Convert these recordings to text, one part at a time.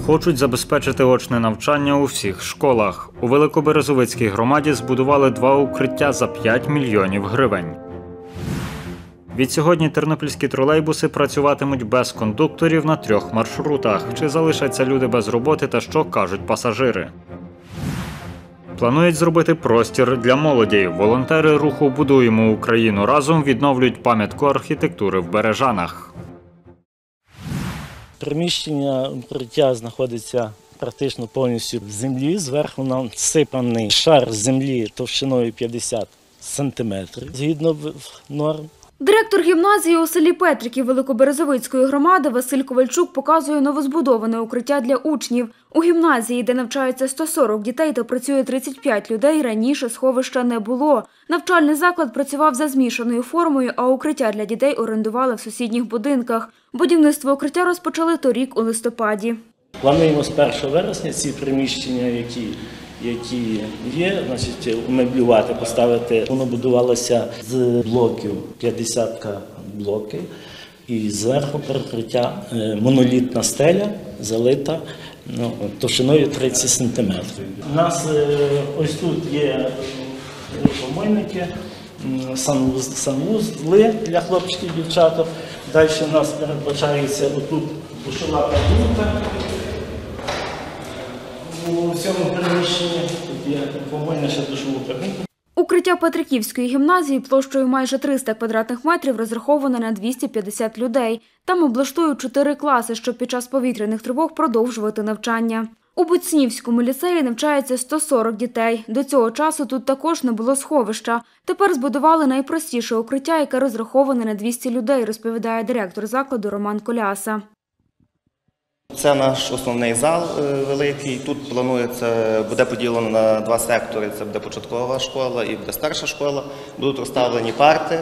Хочуть забезпечити очне навчання у всіх школах. У Великоберезовицькій громаді збудували 2 укриття за 5 мільйонів гривень. Відсьогодні тернопільські тролейбуси працюватимуть без кондукторів на 3 маршрутах. Чи залишаться люди без роботи та що кажуть пасажири? Планують зробити простір для молоді. Волонтери руху «Будуємо Україну разом» відновлюють пам'ятку архітектури в Бережанах. Приміщення укриття знаходиться практично повністю в землі. Зверху нам всипаний шар землі товщиною 50 сантиметрів, згідно норм. Директор гімназії у селі Петриків Великоберезовицької громади Василь Ковальчук показує новозбудоване укриття для учнів. У гімназії, де навчаються 140 дітей та працює 35 людей, раніше сховища не було. Навчальний заклад працював за змішаною формою, а укриття для дітей орендували в сусідніх будинках. Будівництво укриття розпочали торік у листопаді. Плануємо з 1 вересня ці приміщення, які є, умеблювати, поставити. Воно будувалося з блоків, 50 блоків, і зверху перекриття монолітна стеля, залита товщиною 30 сантиметрів. У нас ось тут є помийники, санвузли для хлопчиків і дівчаток. Далі у нас передбачається отут душова кабінка. У цьому приміщенні тут є помийна ще душову кабінку. Укриття Петриківської гімназії площею майже 300 квадратних метрів розраховане на 250 людей. Там облаштують 4 класи, щоб під час повітряних тривог продовжувати навчання. У Буцнівському ліцеї навчається 140 дітей. До цього часу тут також не було сховища. Тепер збудували найпростіше укриття, яке розраховане на 200 людей, розповідає директор закладу Роман Коляса. Це наш основний зал великий. Тут планується, буде поділено на 2 сектори. Це буде початкова школа і буде старша школа. Будуть розставлені парти,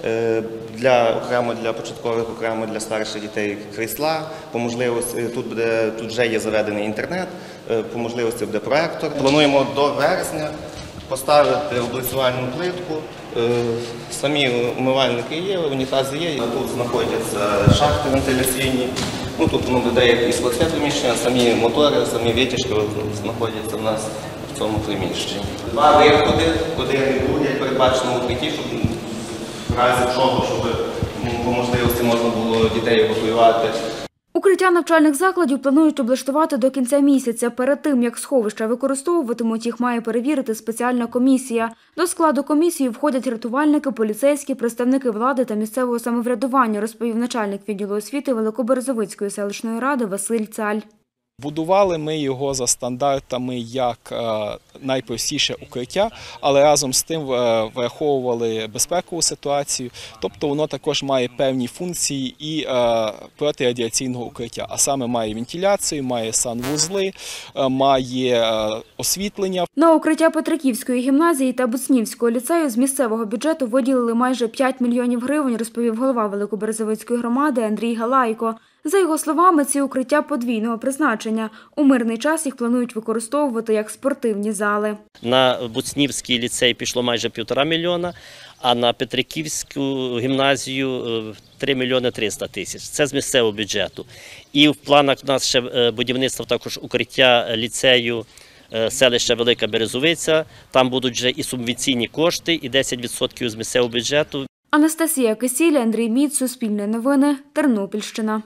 окремо для початкових, окремо для старших дітей крісла. По можливості, тут вже є заведений інтернет, по можливості буде проектор. Плануємо до вересня поставити облицювальну плитку. Самі умивальники є, унітази є, тут знаходяться шахти вентиляційні. Тут буде якісь складське приміщення, самі мотори, самі витяжки знаходяться в нас в цьому приміщенні. 2 виходи, куди будуть передбачені укритті, щоб в разі чого, щоб по можливості можна було дітей евакуювати. Укриття навчальних закладів планують облаштувати до кінця місяця. Перед тим, як сховища використовуватимуть, їх має перевірити спеціальна комісія. До складу комісії входять рятувальники, поліцейські, представники влади та місцевого самоврядування, розповів начальник відділу освіти Великоберезовицької селищної ради Василь Цаль. Будували ми його за стандартами як найпростіше укриття, але разом з тим враховували безпекову ситуацію, тобто воно також має певні функції і протирадіаційного укриття, а саме має вентиляцію, має санвузли, має освітлення. На укриття Петриківської гімназії та Буцнівського ліцею з місцевого бюджету виділили майже 5 мільйонів гривень, розповів голова Великоберезовицької громади Андрій Галайко. За його словами, ці укриття подвійного призначення. У мирний час їх планують використовувати як спортивні зали. На Буцнівський ліцей пішло майже 1,5 мільйона, а на Петриківську гімназію 3 мільйони 300 тисяч. Це з місцевого бюджету. І в планах у нас ще будівництво також укриття ліцею селища Велика Березовиця. Там будуть вже і субвенційні кошти, і 10% з місцевого бюджету. Анастасія Кисіль, Андрій Міц, Суспільне новини, Тернопільщина.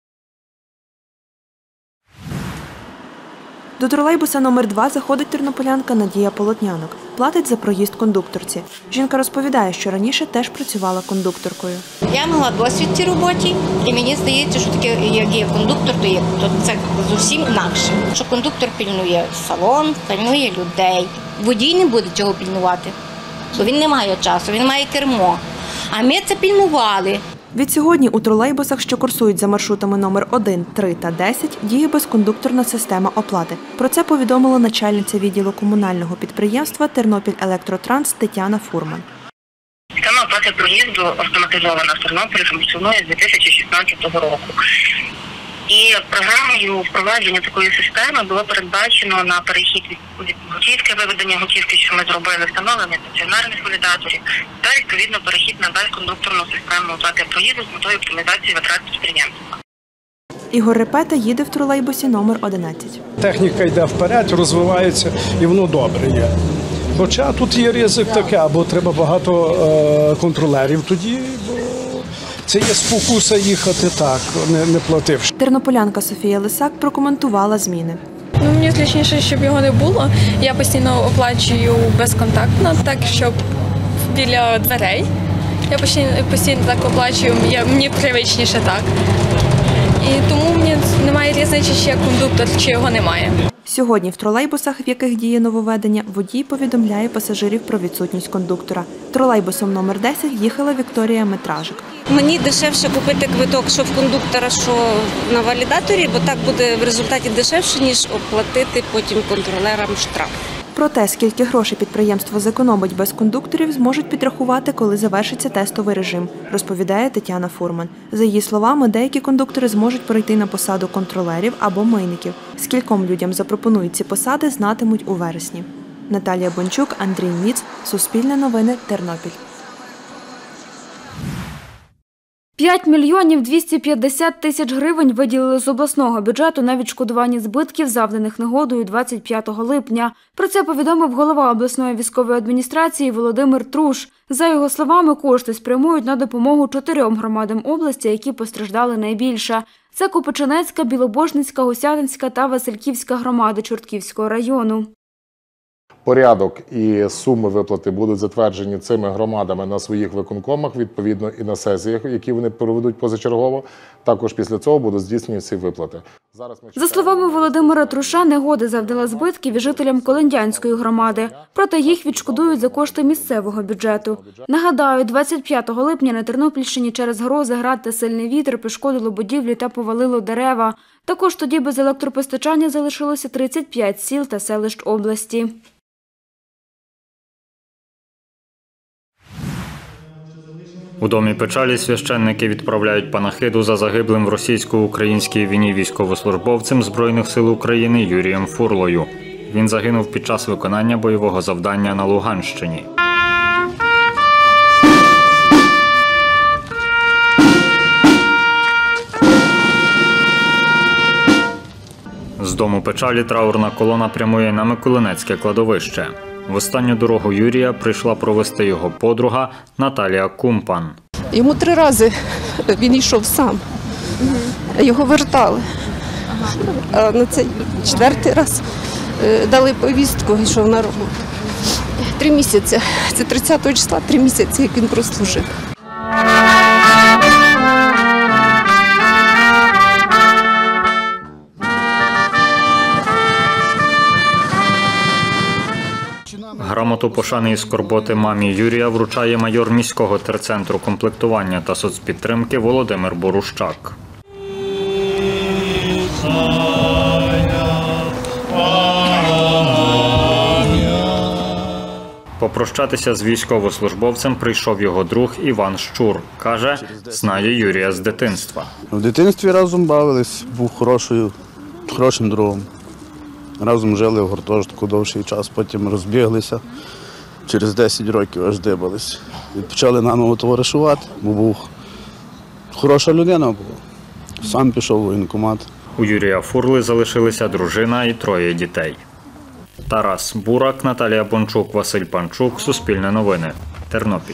До тролейбуса номер 2 заходить тернополянка Надія Полотнянок. Платить за проїзд кондукторці. Жінка розповідає, що раніше теж працювала кондукторкою. Я мала досвід в цій роботі, і мені здається, що таке, як є кондуктор, то це зовсім інакше. Що кондуктор пільнує салон, пільнує людей. Водій не буде цього пільнувати, бо він не має часу, він має кермо. А ми це пільнували. Відсьогодні у тролейбусах, що курсують за маршрутами номер 1, 3 та 10, діє безкондукторна система оплати. Про це повідомила начальниця відділу комунального підприємства «Тернопіль-Електротранс» Тетяна Фурман. Система оплати проїзду автоматизована в Тернополі функціонує з 2016 року. І програмою впровадження такої системи було передбачено на перехід від готівки, виведення готівки, що ми зробили, встановлення стаціонарних валідаторів, та відповідно перехід на безкондукторну систему оплати проїзду з метою оптимізації витрат підприємства. Ігор Репета їде в тролейбусі номер 11. Техніка йде вперед, розвивається і воно добре є. Хоча тут є ризик таке, або треба багато контролерів тоді, бо це є спокуса їхати так, не плативши. Тернополянка Софія Лисак прокоментувала зміни. Мені зручніше, щоб його не було. Я постійно оплачую безконтактно, так, щоб біля дверей. Я постійно так оплачую, мені привичніше так. І тому мені немає різниці, чи є кондуктор, чи його немає. Сьогодні в тролейбусах, в яких діє нововведення, водій повідомляє пасажирів про відсутність кондуктора. Тролейбусом номер 10 їхала Вікторія Метражик. Мені дешевше купити квиток, що в кондуктора, що на валідаторі, бо так буде в результаті дешевше, ніж оплатити потім контролерам штраф. Про те, скільки грошей підприємство зекономить без кондукторів, зможуть підрахувати, коли завершиться тестовий режим, розповідає Тетяна Фурман. За її словами, деякі кондуктори зможуть перейти на посаду контролерів або мийників. Скільком людям запропонують ці посади, знатимуть у вересні. Наталія Бончук, Андрій Ніц, Суспільне новини, Тернопіль. 5 мільйонів 250 тисяч гривень виділили з обласного бюджету на відшкодування збитків, завданих негодою 25 липня. Про це повідомив голова обласної військової адміністрації Володимир Труш. За його словами, кошти спрямують на допомогу 4 громадам області, які постраждали найбільше. Це Копичинецька, Білобожницька, Гусятинська та Васильківська громади Чортківського району. Порядок і суми виплати будуть затверджені цими громадами на своїх виконкомах, відповідно і на сесіях, які вони проведуть позачергово. Також після цього будуть здійснені ці виплати. За словами Володимира Труша, негода завдала збитків і жителям Колендянської громади. Проте їх відшкодують за кошти місцевого бюджету. Нагадаю, 25 липня на Тернопільщині через грози, град та сильний вітер пошкодило будівлі та повалило дерева. Також тоді без електропостачання залишилося 35 сіл та селищ області. У Домі печалі священники відправляють панахиду за загиблим в російсько-українській війні військовослужбовцем Збройних сил України Юрієм Фурлою. Він загинув під час виконання бойового завдання на Луганщині. З Дому печалі траурна колона прямує на Миколинецьке кладовище. В останню дорогу Юрія прийшла провести його подруга Наталія Кумпан. Йому 3 рази він йшов сам. Його вертали. А на цей 4-й раз дали повістку, йшов на роботу. 3 місяці. Це 30 числа, 3 місяці, як він прослужив. Грамоту пошани і скорботи мамі Юрія вручає майор міського терцентру комплектування та соцпідтримки Володимир Борущак. Попрощатися з військовослужбовцем прийшов його друг Іван Щур. Каже, знає Юрія з дитинства. В дитинстві разом бавились, був хорошим другом. Разом жили в гуртожитку довший час, потім розбіглися. Через 10 років аж дибались. І почали наново товаришувати, бо був хороша людина була. Сам пішов у воєнкомат. У Юрія Фурли залишилися дружина і 3 дітей. Тарас Бурак, Наталія Бончук, Василь Панчук, Суспільне новини, Тернопіль.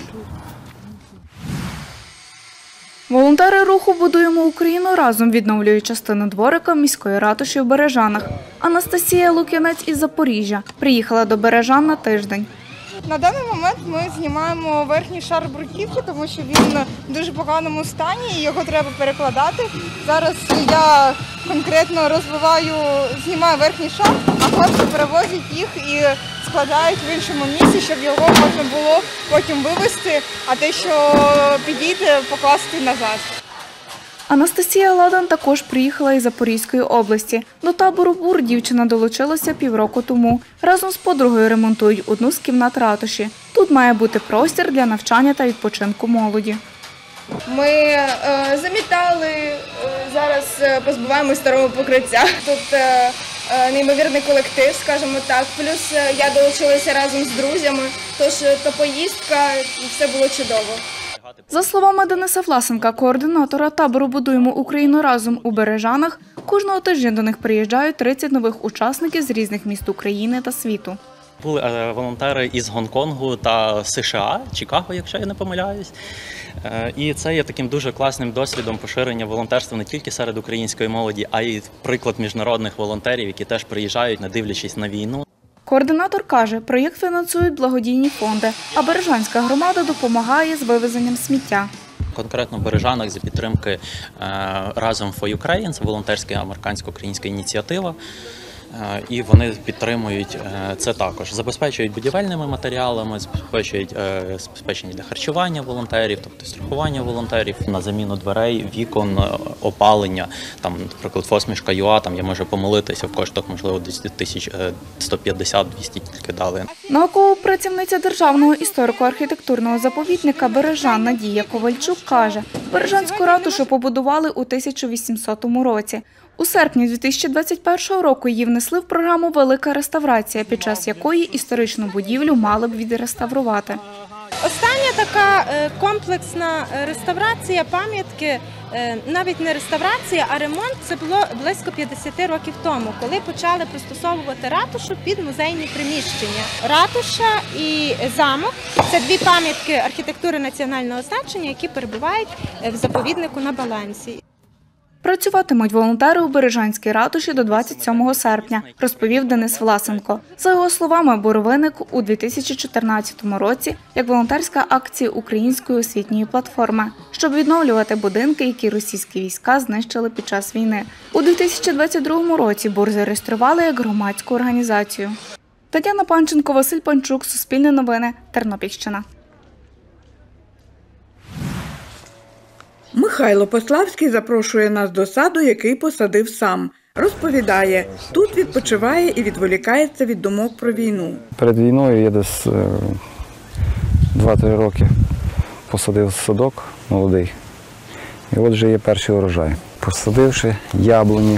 Волонтери руху «Будуємо Україну разом» відновлюють частину дворика міської ратуші в Бережанах. Анастасія Лук'янець із Запоріжжя приїхала до Бережан на тиждень. На даний момент ми знімаємо верхній шар бруківки, тому що він в дуже поганому стані і його треба перекладати. Зараз я конкретно знімаю верхній шар, а хлопці перевозять їх і складають в іншому місці, щоб його можна було потім вивезти, а те, що підійде, покласти назад. Анастасія Ладан також приїхала із Запорізької області. До табору «Бур» дівчина долучилася півроку тому. Разом з подругою ремонтують одну з кімнат ратуші. Тут має бути простір для навчання та відпочинку молоді. Ми замітали, зараз позбуваємо старого покриття. Тут неймовірний колектив, скажімо так. Плюс я долучилася разом з друзями, тож та поїздка, і все було чудово. За словами Дениса Власенка, координатора табору «Будуємо Україну разом» у Бережанах, кожного тижня до них приїжджають 30 нових учасників з різних міст України та світу. Були волонтери із Гонконгу та США, Чикаго, якщо я не помиляюсь. І це є таким дуже класним досвідом поширення волонтерства не тільки серед української молоді, а й приклад міжнародних волонтерів, які теж приїжджають, не дивлячись на війну. Координатор каже, проєкт фінансують благодійні фонди, а Бережанська громада допомагає з вивезенням сміття. Конкретно в Бережанах за підтримки «Разом for Ukraine», це волонтерська американсько-українська ініціатива. І вони підтримують це також. Забезпечують будівельними матеріалами, забезпечують забезпечення для харчування волонтерів, тобто страхування волонтерів, на заміну дверей, вікон, опалення. Там, наприклад, Фосмішка.ЮА, там я можу помилитися в коштах, можливо, десь 150-200 тільки дали. Наукова працівниця Державного історико-архітектурного заповідника Бережан Надія Ковальчук каже, Бережанську ратушу побудували у 1800 році. У серпні 2021 року її внесли в програму «Велика реставрація», під час якої історичну будівлю мали б відреставрувати. Остання така комплексна реставрація пам'ятки, навіть не реставрація, а ремонт, це було близько 50 років тому, коли почали пристосовувати ратушу під музейні приміщення. Ратуша і замок – це дві пам'ятки архітектури національного значення, які перебувають в заповіднику на балансі. Працюватимуть волонтери у Бережанській ратуші до 27 серпня, розповів Денис Власенко. За його словами, бур виник у 2014 році як волонтерська акція Української освітньої платформи, щоб відновлювати будинки, які російські війська знищили під час війни. У 2022 році бур зареєстрували як громадську організацію. Тетяна Панченко, Василь Панчук, Суспільне новини, Тернопільщина. Михайло Пославський запрошує нас до саду, який посадив сам. Розповідає, тут відпочиває і відволікається від думок про війну. Перед війною я десь 2-3 роки посадив садок молодий. І от вже є перший урожай. Посадивши яблуні,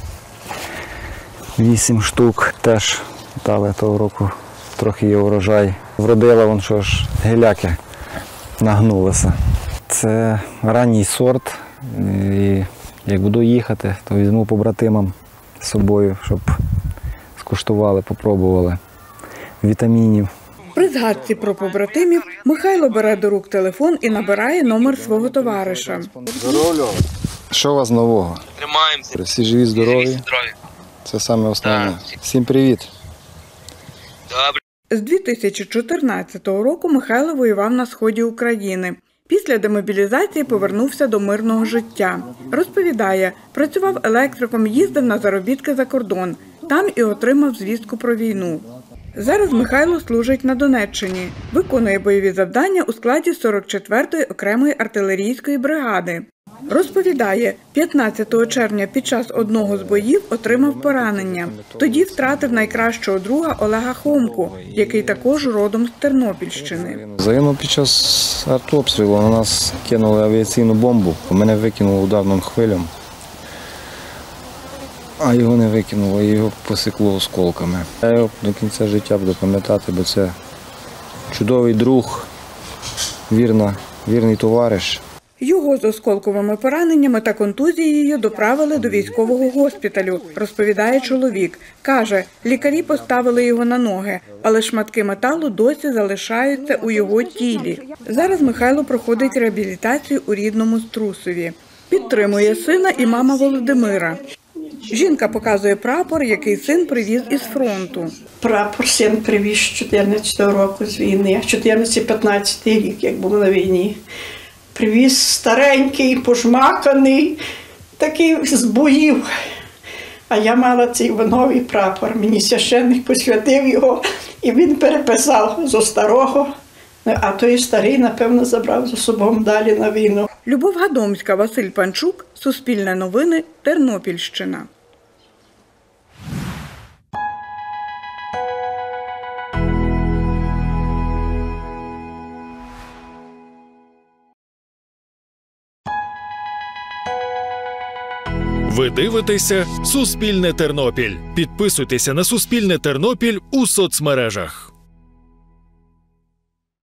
8 штук, теж дали того року, трохи є урожай. Вродила вон, що ж, гіляки нагнулися. Це ранній сорт, і як буду їхати, то візьму побратимам з собою, щоб скуштували, попробували вітамінів. При згадці про побратимів Михайло бере до рук телефон і набирає номер свого товариша. Здоров'я! Що у вас нового? Тримаємося. Всі живі, здорові. Це саме основне. Всім привіт. Добре. З 2014 року Михайло воював на сході України. Після демобілізації повернувся до мирного життя. Розповідає, працював електриком, їздив на заробітки за кордон. Там і отримав звістку про війну. Зараз Михайло служить на Донеччині. Виконує бойові завдання у складі 44-ї окремої артилерійської бригади. Розповідає, 15 червня під час одного з боїв отримав поранення. Тоді втратив найкращого друга Олега Хомку, який також родом з Тернопільщини. Загинув під час артобстрілу. На нас кинули авіаційну бомбу. Мене викинуло ударним хвилям, а його не викинуло, його посікло осколками. Я його до кінця життя буду пам'ятати, бо це чудовий друг, вірний товариш. Його з осколковими пораненнями та контузією доправили до військового госпіталю, розповідає чоловік. Каже, лікарі поставили його на ноги, але шматки металу досі залишаються у його тілі. Зараз Михайло проходить реабілітацію у рідному Струсові. Підтримує сина і мама Володимира. Жінка показує прапор, який син привіз із фронту. Прапор син привіз з 14-го року з війни, 14-15 рік, як був на війні. Привіз старенький, пожмаканий, такий з боїв. А я мала цей новий прапор. Мені священник посвятив його, і він переписав зо старого. А той старий, напевно, забрав за собою далі на війну. Любов Гадомська, Василь Панчук, Суспільне новини, Тернопільщина. Ви дивитеся «Суспільне Тернопіль». Підписуйтеся на «Суспільне Тернопіль» у соцмережах.